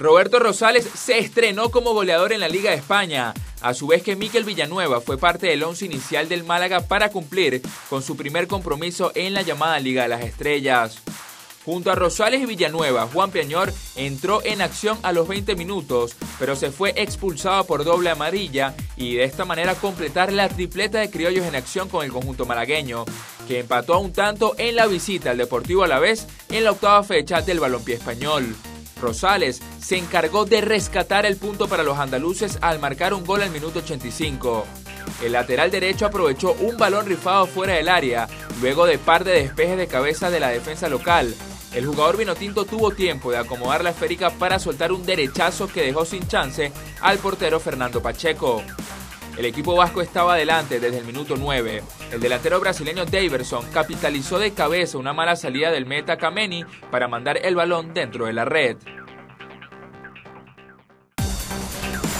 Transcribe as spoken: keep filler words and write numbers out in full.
Roberto Rosales se estrenó como goleador en la Liga de España, a su vez que Mikel Villanueva fue parte del once inicial del Málaga para cumplir con su primer compromiso en la llamada Liga de las Estrellas. Junto a Rosales y Villanueva, Juan Peñarol entró en acción a los veinte minutos, pero se fue expulsado por doble amarilla y de esta manera completar la tripleta de criollos en acción con el conjunto malagueño, que empató a un tanto en la visita al Deportivo Alavés en la octava fecha del balompié español. Rosales se encargó de rescatar el punto para los andaluces al marcar un gol al minuto ochenta y cinco. El lateral derecho aprovechó un balón rifado fuera del área, luego de par de despejes de cabeza de la defensa local. El jugador vinotinto tuvo tiempo de acomodar la esférica para soltar un derechazo que dejó sin chance al portero Fernando Pacheco. El equipo vasco estaba adelante desde el minuto nueve. El delantero brasileño Daverson capitalizó de cabeza una mala salida del meta Kameni para mandar el balón dentro de la red.